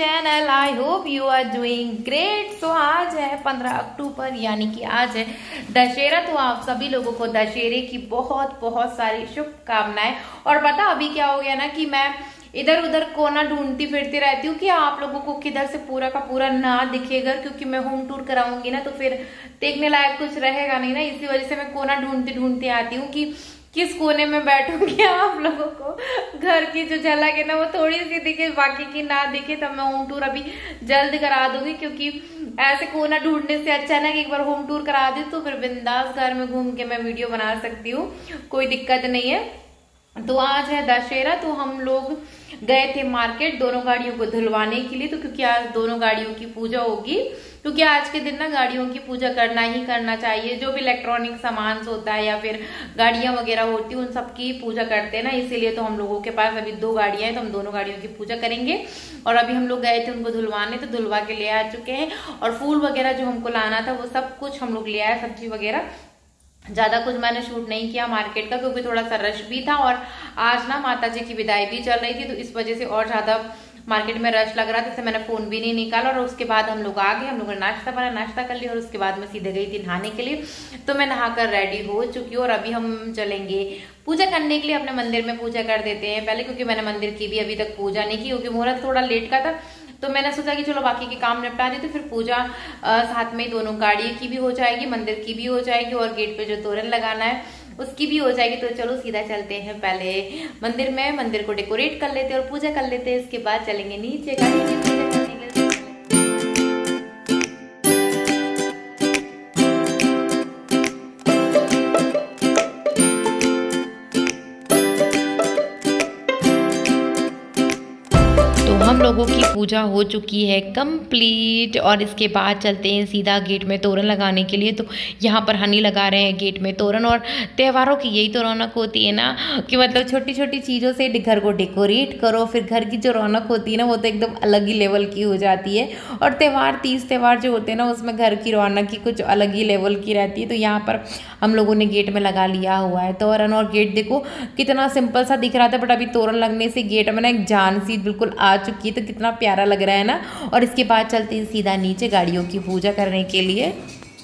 Channel. I hope you are doing great. So आज है 15 अक्टूबर यानी कि आज है दशहरा। तो आप सभी लोगों को दशहरे की बहुत बहुत सारी शुभकामनाएं। और पता अभी क्या हो गया ना कि मैं इधर उधर कोना ढूंढती फिरती रहती हूँ कि आप लोगों को किधर से पूरा का पूरा ना दिखेगा, क्योंकि मैं होम टूर कराऊंगी ना तो फिर देखने लायक कुछ रहेगा नहीं ना। इसी वजह से मैं कोना ढूंढती ढूंढती आती हूँ कि किस कोने में बैठूंगी आप लोगों को घर की जो झलक है ना वो थोड़ी सी दिखे, बाकी की ना दिखे। तब मैं होम टूर अभी जल्द करा दूंगी, क्योंकि ऐसे कोना ढूंढने से अच्छा ना कि एक बार होम टूर करा दी तो फिर बिंदास घर में घूम के मैं वीडियो बना सकती हूँ, कोई दिक्कत नहीं है। तो आज है दशहरा, तो हम लोग गए थे मार्केट दोनों गाड़ियों को धुलवाने के लिए। तो क्योंकि आज दोनों गाड़ियों की पूजा होगी, क्योंकि आज के दिन ना गाड़ियों की पूजा करना ही करना चाहिए। जो भी इलेक्ट्रॉनिक सामान होता है या फिर गाड़ियां वगैरह होती है उन सबकी पूजा करते हैं ना, इसीलिए तो हम लोगों के पास अभी 2 गाड़ियां हैं तो हम दोनों गाड़ियों की पूजा करेंगे। और अभी हम लोग गए थे उनको धुलवाने, तो धुलवा के ले आ चुके हैं। और फूल वगैरह जो हमको लाना था वो सब कुछ हम लोग ले आए, सब्जी वगैरह। ज्यादा कुछ मैंने शूट नहीं किया मार्केट का, क्योंकि थोड़ा सा रश भी था और आज ना माता जी की विदाई भी चल रही थी, तो इस वजह से और ज्यादा मार्केट में रश लग रहा था। इससे मैंने फोन भी नहीं निकाला। और उसके बाद हम लोग आ गए, हम लोगों ने नाश्ता बना, नाश्ता कर लिया और उसके बाद मैं सीधे गई थी नहाने के लिए। तो मैं नहाकर रेडी हो चुकी हूँ और अभी हम चलेंगे पूजा करने के लिए। अपने मंदिर में पूजा कर देते हैं पहले, क्योंकि मैंने मंदिर की भी अभी तक पूजा नहीं की, क्योंकि मुहूर्त थोड़ा लेट का था। तो मैंने सोचा कि चलो बाकी के काम निपटा दी, तो फिर पूजा साथ में दोनों गाड़ी की भी हो जाएगी, मंदिर की भी हो जाएगी और गेट पे जो तोरण लगाना है उसकी भी हो जाएगी। तो चलो सीधा चलते हैं पहले मंदिर में, मंदिर को डेकोरेट कर लेते हैं और पूजा कर लेते हैं। इसके बाद चलेंगे नीचे गाड़ी में पूजा करने के लिए। हम लोगों की पूजा हो चुकी है कंप्लीट और इसके बाद चलते हैं सीधा गेट में तोरण लगाने के लिए। तो यहाँ पर हनी लगा रहे हैं गेट में तोरण। और त्योहारों की यही तो रौनक होती है ना, कि मतलब छोटी छोटी चीज़ों से घर को डेकोरेट करो, फिर घर की जो रौनक होती है ना वो तो एकदम अलग ही लेवल की हो जाती है। और तीज त्यौहार जो होते हैं ना उसमें घर की रौनक की कुछ अलग ही लेवल की रहती है। तो यहाँ पर हम लोगों ने गेट में लगा लिया हुआ है तोरण। और गेट देखो कितना सिंपल सा दिख रहा था, बट अभी तोरण लगने से गेट में ना एक जान सी बिल्कुल आ चुकी है, तो कितना प्यारा लग रहा है ना। और इसके बाद चलते हैं सीधा नीचे गाड़ियों की पूजा करने के लिए।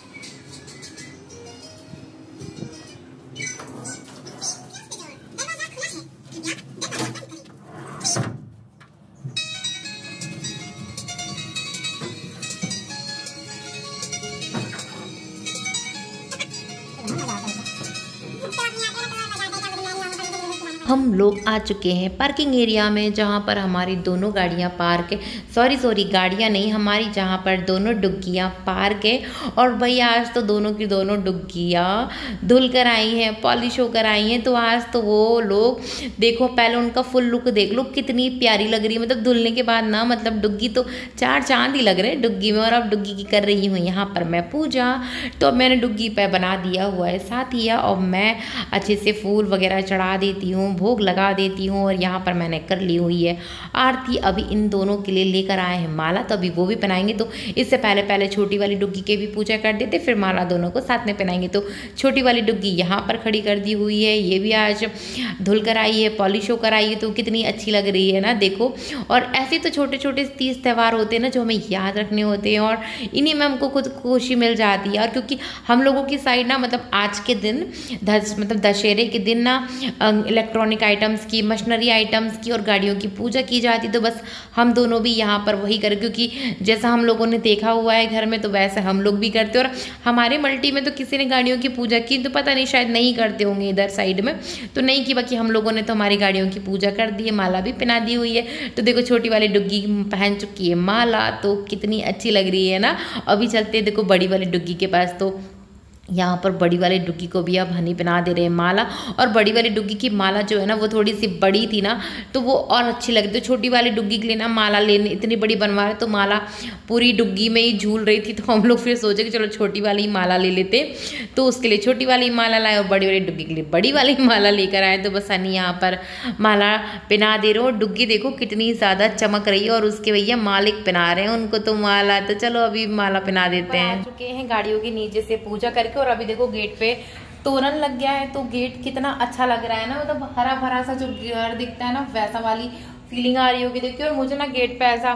हम लोग आ चुके हैं पार्किंग एरिया में, जहाँ पर हमारी दोनों गाड़ियाँ पार्क है। सॉरी गाड़ियाँ नहीं, हमारी जहाँ पर दोनों डुग्गियाँ पार्क है। और भाई आज तो दोनों की दोनों डुग्गियाँ धुल कर आई हैं, पॉलिश होकर आई हैं। तो आज तो वो लोग देखो, पहले उनका फुल लुक देख लो कितनी प्यारी लग रही है। मतलब धुलने के बाद ना मतलब डुग्गी तो 4 चांद ही लग रहे हैं डुग्गी में। और अब डुग्गी की कर रही हूँ यहाँ पर मैं पूजा। तो अब मैंने डुग्गी पे बना दिया हुआ है साथिया, और मैं अच्छे से फूल वगैरह चढ़ा देती हूँ, भोग लगा देती हूँ। और यहाँ पर मैंने कर ली हुई है आरती। अभी इन दोनों के लिए लेकर आए हैं माला, तो अभी वो भी पहनाएंगे। तो इससे पहले छोटी वाली डुग्गी के भी पूजा कर देते, फिर माला दोनों को साथ में पहनाएंगे। तो छोटी वाली डुग्गी यहाँ पर खड़ी कर दी हुई है, ये भी आज धुल कर आई है, पॉलिश होकर आई है। तो कितनी अच्छी लग रही है ना, देखो। और ऐसे तो छोटे छोटे तीज त्यौहार होते हैं ना जो हमें याद रखने होते हैं, और इन्हीं में हमको खुद खुशी मिल जाती है। और क्योंकि हम लोगों की साइड ना मतलब आज के दिन मतलब दशहरे के दिन ना इलेक्ट्रॉनिक आइटम्स की, मशीनरी आइटम्स की और गाड़ियों की पूजा की जाती। तो बस हम दोनों भी यहाँ पर वही करें, क्योंकि जैसा हम लोगों ने देखा हुआ है घर में तो वैसे हम लोग भी करते। और हमारे मल्टी में तो किसी ने गाड़ियों की पूजा की तो पता नहीं, शायद नहीं करते होंगे इधर साइड में, तो नहीं की। बाकी हम लोगों ने तो हमारी गाड़ियों की पूजा कर दी है, माला भी पहना दी हुई है। तो देखो छोटी वाली डुग्गी पहन चुकी है माला, तो कितनी अच्छी लग रही है ना। अभी चलते देखो बड़ी वाली डुग्गी के पास। तो यहाँ पर बड़ी वाली डुग्गी को भी अब हनी पहना दे रहे हैं माला। और बड़ी वाली डुग्गी की माला जो है ना वो थोड़ी सी बड़ी थी ना, तो वो और अच्छी लगती। तो छोटी वाली डुग्गी के लिए ना माला लेने इतनी बड़ी बनवा रहे, तो माला पूरी डुग्गी में ही झूल रही थी। तो हम लोग फिर सोचे कि चलो छोटी वाली माला ले लेते, तो उसके लिए छोटी वाली माला लाए और बड़ी वाली डुग्गी के लिए बड़ी वाली माला लेकर आए। तो बस हनी यहाँ पर माला पहना दे रहे हो। डुग्गी देखो कितनी ज़्यादा चमक रही है, और उसके भैया मालिक पहना रहे हैं उनको तो माला। तो चलो अभी माला पहना देते हैं। आ चुके हैं गाड़ियों के नीचे से पूजा करके, और अभी देखो गेट पे तोरण लग गया है। तो गेट कितना अच्छा लग रहा है ना, मतलब हरा भरा सा जो घर दिखता है ना वैसा वाली फीलिंग आ रही होगी देखिए। और मुझे ना गेट पे ऐसा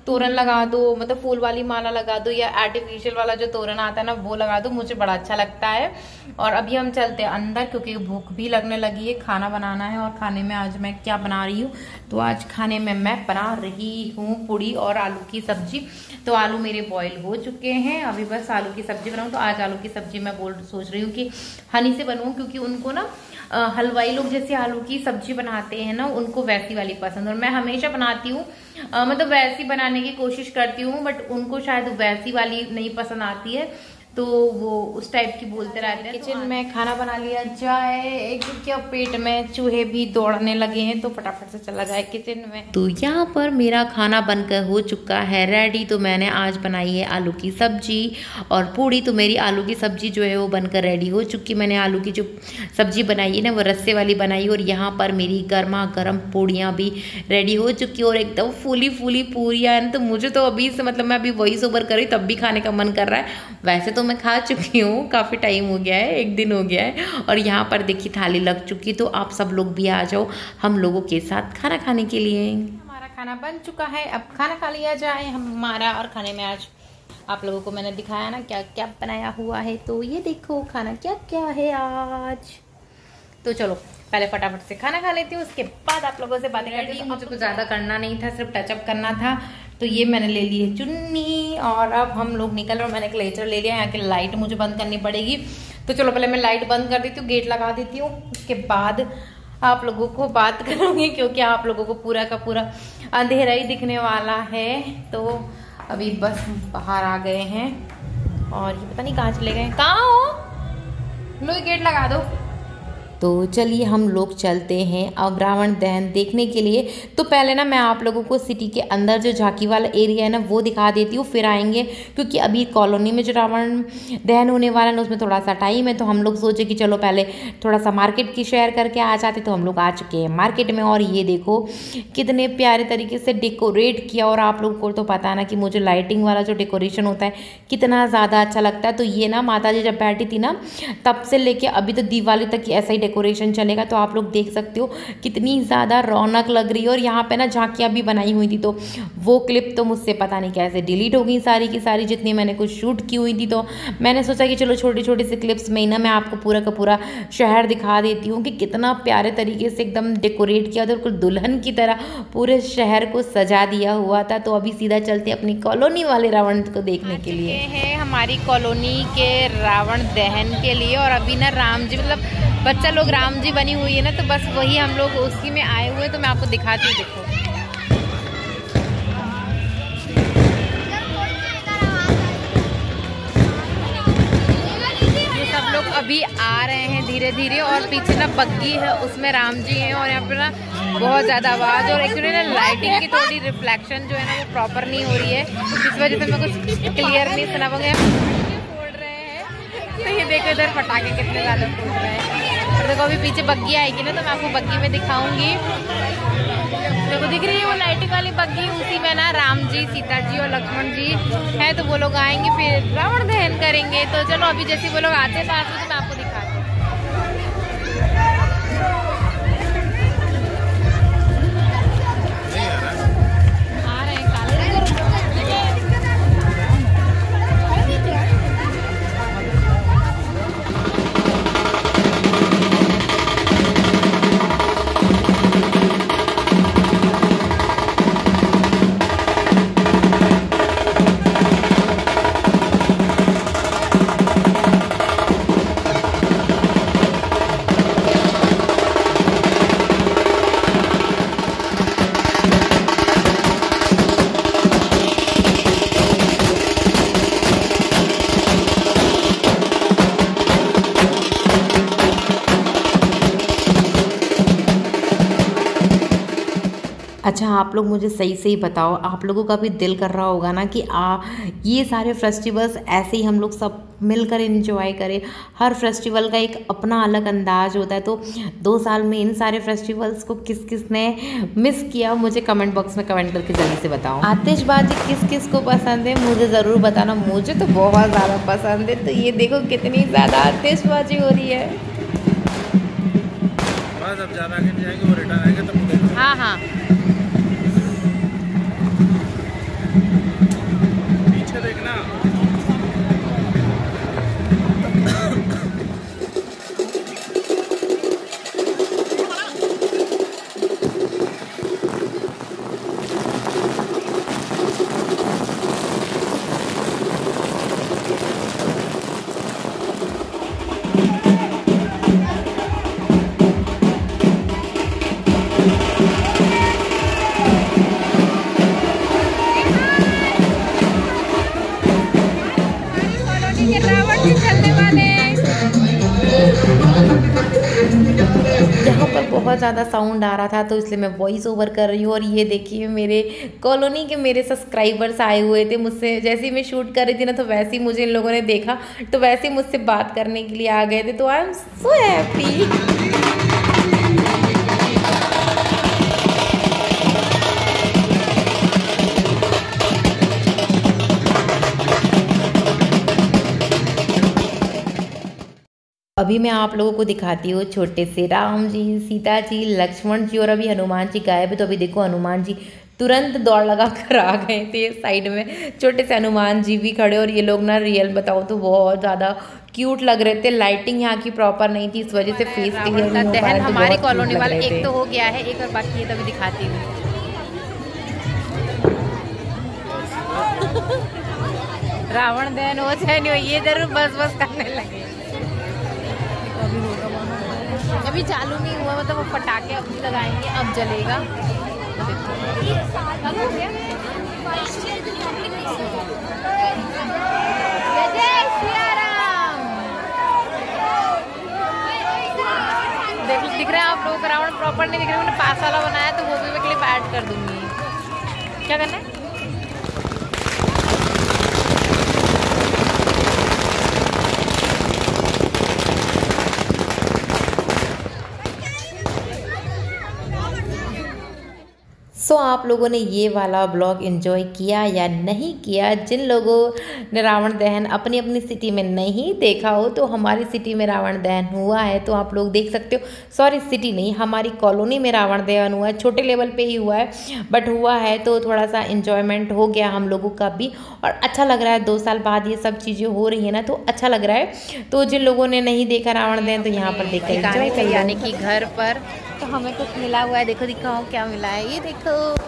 तोरण लगा दो, मतलब फूल वाली माला लगा दो या आर्टिफिशियल वाला जो तोरण आता है ना वो लगा दो, मुझे बड़ा अच्छा लगता है। और अभी हम चलते हैं अंदर क्योंकि भूख भी लगने लगी है, खाना बनाना है। और खाने में आज मैं क्या बना रही हूँ, तो आज खाने में मैं बना रही हूँ पूड़ी और आलू की सब्जी। तो आलू मेरे बॉईल हो चुके हैं, अभी बस आलू की सब्जी बनाऊँ। तो आज आलू की सब्जी मैं सोच रही हूँ कि हनी से बनवाऊँ, क्योंकि उनको ना हलवाई लोग जैसे आलू की सब्जी बनाते हैं ना, उनको वैसी वाली पसंद। और मैं हमेशा बनाती हूँ, मतलब वैसी बनाने की कोशिश करती हूँ, बट उनको शायद वैसी वाली नहीं पसंद आती है, तो वो उस टाइप की बोलते रहते हैं। किचन में खाना बना लिया जाए, एक क्या पेट में चूहे भी दौड़ने लगे हैं, तो फटाफट से चला जाए किचन में। तो यहाँ पर मेरा खाना बनकर हो चुका है रेडी। तो मैंने आज बनाई है आलू की सब्जी और पूड़ी। तो मेरी आलू की सब्जी जो है वो बनकर रेडी हो चुकी। मैंने आलू की जो सब्जी बनाई है ना वो रस्से वाली बनाई, और यहाँ पर मेरी गर्मा गर्म पूड़ियाँ भी रेडी हो चुकी और एकदम फूली फूली पूड़ियाँ हैं। तो मुझे तो अभी से, मतलब मैं अभी वॉइस ओवर करी तब भी खाने का मन कर रहा है। वैसे तो मैं खा चुकी हूँ, काफ़ी टाइम हो गया है, एक दिन हो गया है। और यहाँ पर देखिए थाली लग चुकी, तो आप सब लोग भी आ जाओ हम लोगों के साथ खाना खाने के लिए। हमारा खाना बन चुका है, अब खाना खा लिया जाए हमारा। और खाने में आज आप लोगों को मैंने दिखाया ना क्या क्या बनाया हुआ है, तो ये देखो खाना क्या क्या है आज। तो चलो पहले फटाफट से खाना खा लेती हूँ, उसके बाद आप लोगों से बातें करती हूँ। मुझे कुछ ज़्यादा करना नहीं था, सिर्फ टचअप करना था। तो ये मैंने ले ली है चुन्नी, और अब हम लोग निकल रहे। मैंने क्लेचर ले लिया, यहाँ की लाइट मुझे बंद करनी पड़ेगी। तो चलो पहले मैं लाइट बंद कर देती हूँ, गेट लगा देती हूँ, उसके बाद आप लोगों को बात करूँगी, क्योंकि आप लोगों को पूरा का पूरा अंधेरा ही दिखने वाला है। तो अभी बस बाहर आ गए हैं, और ये पता नहीं कहाँ चले गए। कहाँ हो लो, गेट लगा दो। तो चलिए हम लोग चलते हैं अब रावण दहन देखने के लिए। तो पहले ना मैं आप लोगों को सिटी के अंदर जो झांकी वाला एरिया है ना वो दिखा देती हूँ, फिर आएंगे, क्योंकि अभी कॉलोनी में जो रावण दहन होने वाला है ना उसमें थोड़ा सा टाइम है। तो हम लोग सोचे कि चलो पहले थोड़ा सा मार्केट की शेयर करके आ जाते। तो हम लोग आ चुके हैं मार्केट में, और ये देखो कितने प्यारे तरीके से डेकोरेट किया। और आप लोगों को तो पता है ना कि मुझे लाइटिंग वाला जो डेकोरेशन होता है कितना ज़्यादा अच्छा लगता है। तो ये ना माता जी जब बैठी थी ना तब से लेके अभी तो दिवाली तक ऐसा ही डेकोरेशन चलेगा। तो आप लोग देख सकते हो कितनी ज़्यादा रौनक लग रही है। और यहाँ पे ना झांकियाँ भी बनाई हुई थी, तो वो क्लिप तो मुझसे पता नहीं कैसे डिलीट हो गई सारी की सारी, जितनी मैंने कुछ शूट की हुई थी। तो मैंने सोचा कि चलो छोटे छोटे से क्लिप्स में ही ना मैं आपको पूरा का पूरा शहर दिखा देती हूँ कि कितना प्यारे तरीके से एकदम डेकोरेट किया था, बिल्कुल दुल्हन की तरह पूरे शहर को सजा दिया हुआ था। तो अभी सीधा चलते अपनी कॉलोनी वाले रावण को देखने के लिए। है हमारी कॉलोनी के रावण दहन के लिए, और अभी ना राम जी, मतलब बच्चा लोग राम जी बनी हुई है ना, तो बस वही हम लोग उसी में आए हुए। तो मैं आपको दिखाती हूँ, देखो ये सब लोग अभी आ रहे हैं धीरे धीरे। और पीछे ना बग्गी है, उसमें राम जी हैं, और यहाँ पे ना बहुत ज़्यादा आवाज़, और एक्चुअली ना लाइटिंग की थोड़ी रिफ्लेक्शन जो है ना वो प्रॉपर नहीं हो रही है, इस वजह से मैं कुछ क्लियर नहीं सुना पाऊंगी। फोड़ रहे हैं, तो ये देखो इधर पटाखे कितने ज़्यादा फोड़ रहे हैं। और देखो अभी पीछे बग्गी आएगी ना, तो मैं आपको बग्गी में दिखाऊंगी। देखो दिख रही है वो लाइटिंग वाली बग्गी, उसी में ना राम जी, सीता जी और लक्ष्मण जी है। तो वो लोग आएंगे, फिर रावण दहन करेंगे। तो चलो अभी जैसे वो लोग आते हैं पास में, तो मैं आपको दिखाती हूँ। अच्छा आप लोग मुझे सही से ही बताओ, आप लोगों का भी दिल कर रहा होगा ना कि ये सारे फेस्टिवल्स ऐसे ही हम लोग सब मिलकर एंजॉय करें। हर फेस्टिवल का एक अपना अलग अंदाज होता है। तो 2 साल में इन सारे फेस्टिवल्स को किस किस ने मिस किया, मुझे कमेंट बॉक्स में कमेंट करके जल्दी से बताओ। आतिशबाजी किस किस को पसंद है मुझे ज़रूर बताना, मुझे तो बहुत ज़्यादा पसंद है। तो ये देखो कितनी ज़्यादा आतिशबाजी हो रही है। अब ज़्यादा आगे जाएंगे, वो रिटर्न आएंगे तब। हाँ हाँ ये रावण के चलने वाले। यहाँ पर बहुत ज़्यादा साउंड आ रहा था तो इसलिए मैं वॉइस ओवर कर रही हूँ। और ये देखिए मेरे कॉलोनी के मेरे सब्सक्राइबर्स आए हुए थे मुझसे, जैसे ही मैं शूट कर रही थी ना तो वैसे ही मुझे इन लोगों ने देखा तो वैसे ही मुझसे बात करने के लिए आ गए थे। तो आई एम सो हैप्पी। अभी मैं आप लोगों को दिखाती हूँ छोटे से राम जी, सीता जी, लक्ष्मण जी और अभी हनुमान जी गायब है। तो अभी देखो हनुमान जी तुरंत दौड़ लगा कर आ गए थे साइड में, छोटे से हनुमान जी भी खड़े। और ये लोग ना रियल बताओ तो बहुत ज़्यादा क्यूट लग रहे थे। लाइटिंग यहाँ की प्रॉपर नहीं थी इस वजह से फेस क्लियर नहीं हो पा रहा था। हमारी कॉलोनी वाला एक तो हो गया है, एक और बाकी है, तभी दिखाती हूँ। रावण दहन हो चाहे नहीं हो, ये जरूर बस बस करने लगे। अभी चालू नहीं हुआ, मतलब वो पटाखे अभी लगाएंगे, अब जलेगा। दिख रहा है आप लोगों को रावण प्रॉपर नहीं दिख रहा है। मैंने पास वाला बनाया तो वो भी मैं क्लिप ऐड कर दूंगी। क्या करना है? सो आप लोगों ने ये वाला ब्लॉग एंजॉय किया या नहीं किया? जिन लोगों ने रावण दहन अपनी अपनी सिटी में नहीं देखा हो तो हमारी सिटी में रावण दहन हुआ है, तो आप लोग देख सकते हो। सॉरी सिटी नहीं, हमारी कॉलोनी में रावण दहन हुआ है, छोटे लेवल पे ही हुआ है बट हुआ है। तो थोड़ा सा इन्जॉयमेंट हो गया हम लोगों का भी और अच्छा लग रहा है। 2 साल बाद ये सब चीज़ें हो रही है ना तो अच्छा लग रहा है। तो जिन लोगों ने नहीं देखा रावण दहन तो यहाँ पर देखा एंजॉय कर, यानी कि घर पर तो हमें कुछ मिला हुआ है। देखो दिखाओ क्या मिला है, ये देखो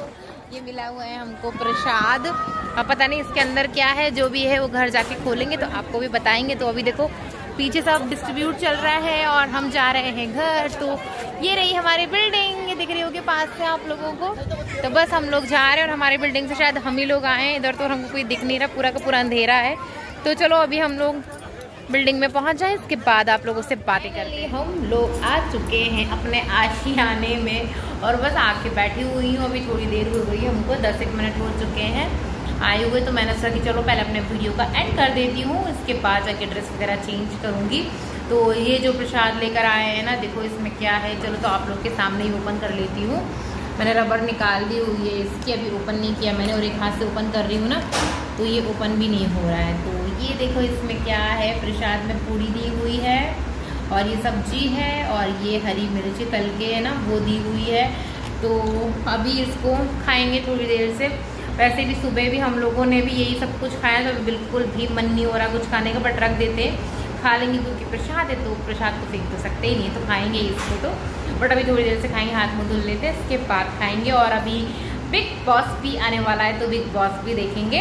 ये मिला हुआ है हमको प्रसाद। अब पता नहीं इसके अंदर क्या है, जो भी है वो घर जाके खोलेंगे तो आपको भी बताएंगे। तो अभी देखो पीछे सब डिस्ट्रीब्यूट चल रहा है और हम जा रहे हैं घर। तो ये रही हमारी बिल्डिंग, ये दिख रही होगी पास से आप लोगों को। तो बस हम लोग जा रहे हैं और हमारी बिल्डिंग से शायद हम ही लोग आए हैं। इधर तो हमको कोई दिख नहीं रहा, पूरा का पूरा अंधेरा है। तो चलो अभी हम लोग बिल्डिंग में पहुंच जाए, इसके बाद आप लोगों से बातें करते हैं। हम लोग आ चुके हैं अपने आशियाने में और बस आके बैठी हुई हूँ। अभी थोड़ी देर हो गई है, हमको 10 मिनट हो चुके हैं आए हुए। तो मैंने सोचा कि चलो पहले अपने वीडियो का एंड कर देती हूँ, इसके बाद जाके ड्रेस वगैरह चेंज करूँगी। तो ये जो प्रसाद लेकर आए हैं ना, देखो इसमें क्या है। चलो तो आप लोग के सामने ही ओपन कर लेती हूँ। मैंने रबर निकाल दी हुई है इसकी, अभी ओपन नहीं किया मैंने और एक हाथ से ओपन कर रही हूँ ना तो ये ओपन भी नहीं हो रहा है। तो ये देखो इसमें क्या है, प्रसाद में पूरी दी हुई है और ये सब्जी है और ये हरी मिर्ची तल के है ना वो दी हुई है। तो अभी इसको खाएंगे थोड़ी देर से। वैसे भी सुबह भी हम लोगों ने भी यही सब कुछ खाया तो बिल्कुल भी मन नहीं हो रहा कुछ खाने का, बट रख देते खा लेंगे क्योंकि प्रसाद है। तो प्रसाद को फेंक तो सकते ही नहीं, तो खाएंगे इसको। तो बट अभी थोड़ी देर से खाएंगे, हाथ मुँह धुल लेते हैं, इसके बाद खाएंगे। और अभी बिग बॉस भी आने वाला है तो बिग बॉस भी देखेंगे।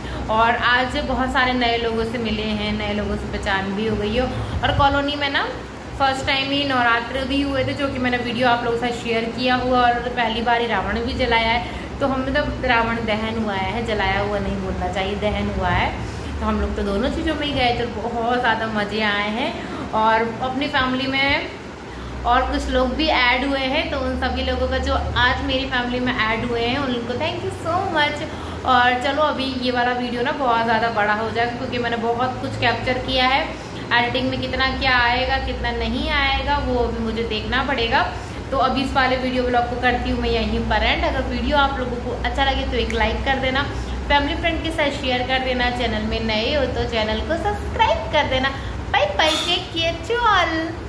और आज बहुत सारे नए लोगों से मिले हैं, नए लोगों से पहचान भी हो गई हो। और कॉलोनी में ना फर्स्ट टाइम ही नवरात्र भी हुए थे, जो कि मैंने वीडियो आप लोगों के साथ शेयर किया हुआ। और पहली बार ही रावण भी जलाया है। तो हम मतलब रावण दहन हुआ है, जलाया हुआ नहीं बोलना चाहिए, दहन हुआ है। तो हम लोग तो दोनों चीज़ों में ही गए तो बहुत ज़्यादा मज़े आए हैं। और अपनी फैमिली में और कुछ लोग भी ऐड हुए हैं, तो उन सभी लोगों का जो आज मेरी फैमिली में ऐड हुए हैं उनको थैंक यू सो मच। और चलो अभी ये वाला वीडियो ना बहुत ज़्यादा बड़ा हो जाएगा क्योंकि मैंने बहुत कुछ कैप्चर किया है। एडिटिंग में कितना क्या आएगा कितना नहीं आएगा वो अभी मुझे देखना पड़ेगा। तो अभी इस वाले वीडियो ब्लॉग को करती हूँ मैं यहीं पर एंड। अगर वीडियो आप लोगों को अच्छा लगे तो एक लाइक कर देना, फैमिली फ्रेंड के साथ शेयर कर देना, चैनल में नए हो तो चैनल को सब्सक्राइब कर देना। Bye bye, take care to all.